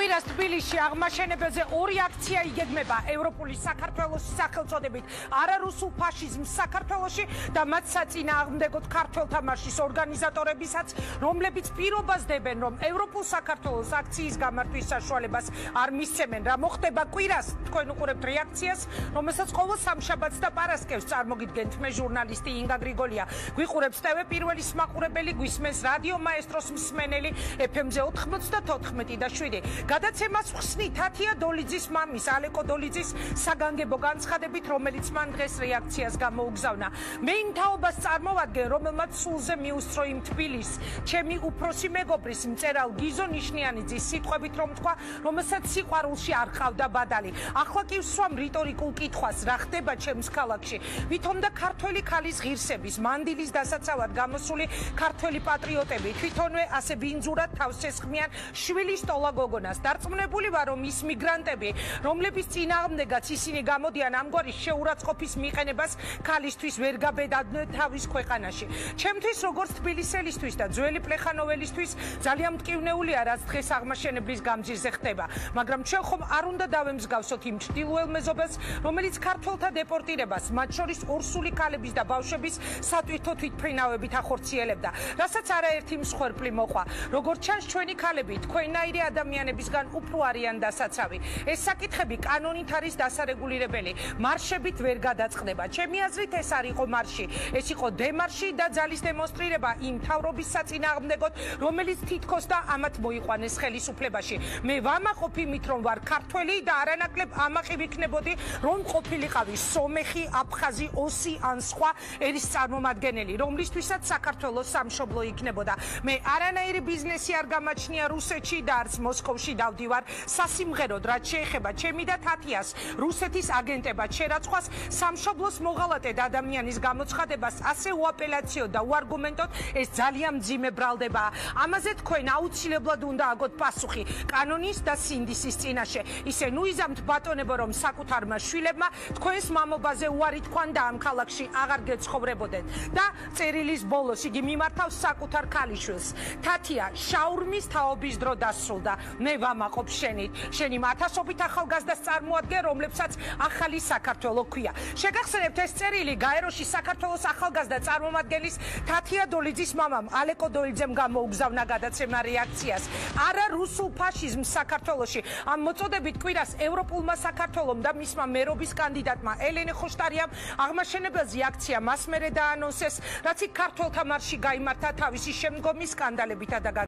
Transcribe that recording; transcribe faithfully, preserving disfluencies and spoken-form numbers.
კვირას თბილისში აღმაშენებელზე ორი აქცია იგეგმება ევროპული საქართველოს სახელწოდებით არარუსულ ფაშიზმს საქართველოში და მათ საწინააღმდეგოდ ქართველთა მარშის ორგანიზატორებისაც, რომლებიც პირობას დებენ, რომ ევროპულ საქართველოს აქციის გამართვის საშუალებას არ მისცემენ. რა მოხდება კვირას? თქვენ უყურებთ რეაქციას, რომელსაც ყოველ სამშაბათს და პარასკევს წარმოგიდგენთ. მე ჟურნალისტი ინგა გრიგოლია. გვიყურებს ტევ პირველის მაყურებელი, გვისმენს რადიო მაესტროს მსმენელი ეფ ემ-ზე ოთხმოცდათოთხმეტი და შვიდი. გადაცემას ხსნი თათია დოლიძის მამის, ალეკო დოლიძის საგანგებო განცხადებით, რომელიც მან დღეს რეაქციას გამოუგზავნა. მე იმ თაობას წარმოვადგენ, რომელმაც სულზე მიუსწრო იმ თბილისს, ჩემი უფროსი მეგობრის მწერალ გიზო ნიშნიანიძის სიტყვებით რომ თქვა, რომელსაც სიყვარულში არ ყავდა ბადალი. ახლა კი ვსვამ რიტორიკულ კითხვას, რა ხდება ჩემს ქალაქში? ვითომ და ქართველი ქალის ღირსების, მანდილის დასაცავად გამოსული ქართველი პატრიოტები თვითონვე ასე ბინძურად თავს ესხმიან შვილის ტოლა გოგონას. დარწმუნებული ვარ, რომ ის მიგრანტები, რომლების წინააღმდეგაც ისინი გამოდიან ამგვარი შეურაცხყოფის მიყენებას ქალისთვის ვერ გაბედავდნენ თავის ქვეყანაში. ჩემთვის როგორც თბილისელისთვის და ძველი პლეხანოველისთვის ძალიან მტკივნეულია, რაც დღეს აღმაშენებლის გამზირზე ხდება. მაგრამ ჩვენ ხომ არ უნდა დავემსგავსოთ იმ ჩრდილოელ მეზობელს, რომელიც ქართველთა დეპორტირებას, მათ შორის ორსული ქალების და ბავშვების სატვირთო თვითმფრინავებით ახორციელებდა, რასაც არაერთი მსხვერპლი მოყვა. როგორც ჩანს, ჩვენი ქალები თქვენნაირი ადამიანებისგან უფრო არიან დასაცავი. ეს საკითხები კანონით არის დასარეგულირებელი, მარშებით ვერ გადაწყდება. ჩემი აზრით ეს არ იყო მარში, ეს იყო დემარში და ძალის დემონსტრირება იმ მთავრობის საწინააღმდეგოდ, რომელიც თითქოს და ამათ მოიყვანეს ხელისუფლებაში. მე ვამაყობ იმით, რომ ვარ ქართველი და არანაკლებ ამაყი ვიქნებოდი, რომ ყოფილიყავი სომეხი, აფხაზი, ოსი ან სხვა ერის წარმომადგენელი, რომლისთვისაც საქართველოს სამშობლო იქნებოდა. მე არანაირი ბიზნესი არ გამაჩნია რუსეთში და არც მოსკოვში დავდივარ სასიმღეროდ, რაც შეეხება ჩემი და თათიას რუსეთის აგენტებად შერაცხვას, სამშობლოს მოღალატედ ადამიანის გამოცხადებას ასე უაპელაციო და უარგუმენტოდ, ეს ძალიან მძიმე ბრალდებაა. ამაზე თქვენ აუცილებლად უნდა აგოთ პასუხი კანონის და სინდისის წინაშე. ისე ნუიზამთ ბატონებო, რომ საკუთარმა შვილებმა თქვენს მამობაზე უარი თქვან და ამ ქალაქში აღარ გეცხოვრებოდეთ. და წერილის ბოლოს იგი მიმართავს საკუთარ ქალიშვილს. თათია, შაურმის თაობის დრო დასრულდა. მე ვამაყობ შენით, შენი ათასობით ახალგაზრდას წარმოადგენ, რომლებსაც ახალი საქართველო ქვია. შეგახსენებთ, ეს წერილი გაეროში საქართველოს ახალგაზრდა წარმომადგენლის თათია დოლიძის მამამ ალეკო დოლიძემ გამოუგზავნა გადაცემა რეაქციას. არა რუსულ ფაშიზმს საქართველოში. ამ მოწოდებით კვირას ევროპულმა საქართველომ და მისმა მერობის კანდიდატმა ელენე ხოშტარიამ აღმაშენებელზე აქცია მას მერე დაანონსეს, რაც იქ ქართველთა მარში გაიმართა თავისი შემდგომი სკანდალებითა და